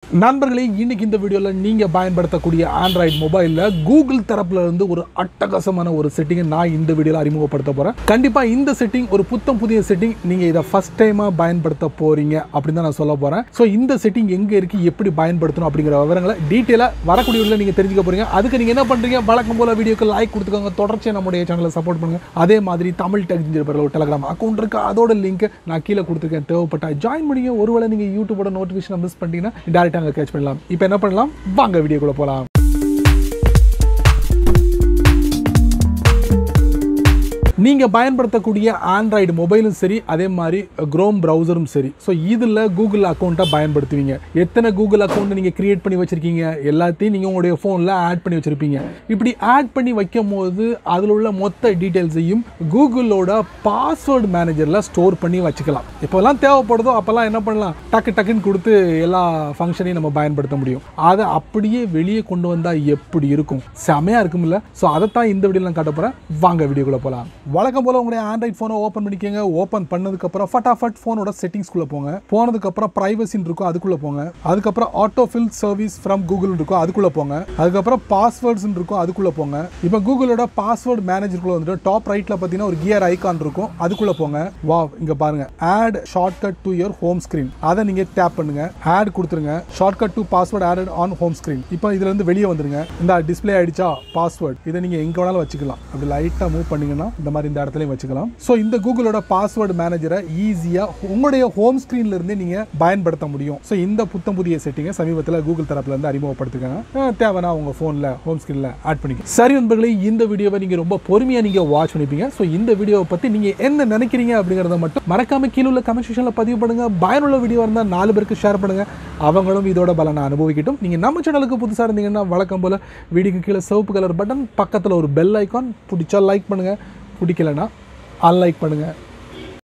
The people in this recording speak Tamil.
நண்பர்களே, இன்னைக்கு இந்த வீடியோவில் நீங்கள் பயன்படுத்தக்கூடிய ஆண்ட்ராய்டு மொபைலில் கூகுள் தரப்புல இருந்து ஒரு அட்டகாசமான ஒரு செட்டிங்கை நான் இந்த வீடியோவில் அறிமுகப்படுத்த போகிறேன். கண்டிப்பாக இந்த செட்டிங் ஒரு புதிய செட்டிங். நீங்கள் இதை ஃபஸ்ட் டைமாக பயன்படுத்த போகிறீங்க அப்படின்னு தான் நான் சொல்ல போகிறேன். ஸோ இந்த செட்டிங் எங்கே இருக்குது, எப்படி பயன்படுத்தணும் அப்படிங்கிற விவரங்களை டீட்டெயிலாக வரக்கூடிய வீடியோவில் நீங்கள் தெரிஞ்சுக்க போகிறீங்க. அதுக்கு நீங்கள் என்ன பண்ணுறீங்க, வழக்கம் போல் வீடியோக்கு லைக் கொடுத்துக்கோங்க, தொடர்ச்சியாக நம்முடைய சேனலை சப்போர்ட் பண்ணுங்கள். அதே மாதிரி தமிழ் டெக் இன்ஜினியர் ஒரு டெலிகிராம் அக்கௌண்ட் இருக்குது, அதோட லிங்க் நான் கீழே கொடுத்துருக்கேன். தேவைப்பட்டா ஜாயின் பண்ணிங்க. ஒருவேளை நீங்கள் யூடியூபோட நோட்டிஃபிகேஷன் மிஸ் பண்ணிட்டீங்கன்னா டேரெக்டாக அங்கே கேட்ச் பண்ணலாம். இப்போ என்ன பண்ணலாம், வாங்க வீடியோக்குள்ள போகலாம். நீங்கள் பயன்படுத்தக்கூடிய ஆண்ட்ராய்டு மொபைலும் சரி, அதே மாதிரி குரோம் ப்ரௌசரும் சரி, ஸோ இதில் கூகுள் அக்கௌண்ட்டை பயன்படுத்துவீங்க. எத்தனை கூகுள் அக்கௌண்ட்டை நீங்கள் க்ரியேட் பண்ணி வச்சுருக்கீங்க, எல்லாத்தையும் நீங்கள் உங்களுடைய ஃபோனில் ஆட் பண்ணி வச்சுருப்பீங்க. இப்படி ஆட் பண்ணி வைக்கும் போது அதில் உள்ள மொத்த டீட்டெயில்ஸையும் கூகுளோட பாஸ்வேர்டு மேனேஜரில் ஸ்டோர் பண்ணி வச்சுக்கலாம். எப்போல்லாம் தேவைப்படுதோ அப்போல்லாம் என்ன பண்ணலாம், டக்குன்னு கொடுத்து எல்லா ஃபங்க்ஷனையும் நம்ம பயன்படுத்த முடியும். அதை அப்படியே வெளியே கொண்டு வந்தால் எப்படி இருக்கும், செமையாக இருக்கும்ல. ஸோ அதைத்தான் இந்த வீடியோவில் நான் காட்ட போகிறேன். வாங்க வீடியோக்குள்ளே போகலாம். வழக்கம் போல உங்களுடைய ஆண்ட்ராய்ட் ஃபோனை ஓப்பன் பண்ணிக்கோங்க. ஓப்பன் பண்ணதுக்கப்புறம் ஃபட்டாஃபட் ஃபோனோட செட்டிங்ஸ்குள்ளே போங்க. போனதுக்கப்புறம் ப்ரைவசின்னு இருக்கும், அதுக்குள்ளே போங்க. அதுக்கப்புறம் ஆட்டோஃபில் சர்வீஸ் ஃப்ரம் கூகுள் இருக்கும், அதுக்குள்ளே போங்க. அதுக்கப்புறம் பாஸ்வேர்ட்ஸ்ன்னு இருக்கும், அதுக்குள்ளே போங்க. இப்போ கூகுளோட பாஸ்வேர்டு மேனேஜருக்குள்ளே வந்துட்டு டாப் ரைட்டில் பார்த்தீங்கன்னா ஒரு கியர் ஐக்கான் இருக்கும், அதுக்குள்ளே போங்க. வா, இங்கே பாருங்க, add shortcut to your home screen. அதை நீங்கள் டேப் பண்ணுங்க, ஆட் கொடுத்துருங்க. Shortcut to password added on home screen. இப்போ இதுலேருந்து வெளியே வந்துருங்க. இந்த டிஸ்பிளே ஆயிடுச்சா பாஸ்வேர்ட், இதை நீங்கள் எங்கே வேணாலும் வச்சுக்கலாம். அப்படி லைட்டாக மூவ் பண்ணிங்கன்னா இந்த மாதிரி இந்த இடத்துலையும் வச்சுக்கலாம். ஸோ இந்த கூகுளோட பாஸ்வேர்டு மேனேஜரை ஈஸியாக உங்களுடைய ஹோம் ஸ்க்ரீன்ல இருந்தே நீங்கள் பயன்படுத்த முடியும். ஸோ இந்த புதிய செட்டிங்கை சமீபத்தில் கூகுள் தரப்புல இருந்து அறிமுகப்படுத்திருக்காங்க. தேவைன்னா உங்கள் ஃபோனில் ஹோம் ஸ்க்ரீனில் ஆட் பண்ணிக்கலாம். சரி நண்பர்களே, இந்த வீடியோவை நீங்கள் ரொம்ப பொறுமையாக நீங்கள் வாட்ச் பண்ணிப்பீங்க. ஸோ இந்த வீடியோவை பற்றி நீங்கள் என்ன நினைக்கிறீங்க அப்படிங்கிறத மட்டும் மறக்காம கீழே உள்ள கமெண்ட் செக்ஷனில் பதிவு பண்ணுங்க. பயனுள்ள வீடியோ இருந்தால் 4 பேருக்கு ஷேர் பண்ணுங்க, அவங்களும் இதோட பலனை அனுபவிக்கட்டும். நீங்கள் நம்ம சேனலுக்கு புதுசாக இருந்தீங்கன்னா வழக்கம் போல் வீடியோக்கு கீழே சிவப்பு கலர் பட்டன், பக்கத்தில் ஒரு பெல் ஐக்கான், பிடிச்சா லைக் பண்ணுங்கள், பிடிக்கலன்னா அன்லைக் பண்ணுங்கள்.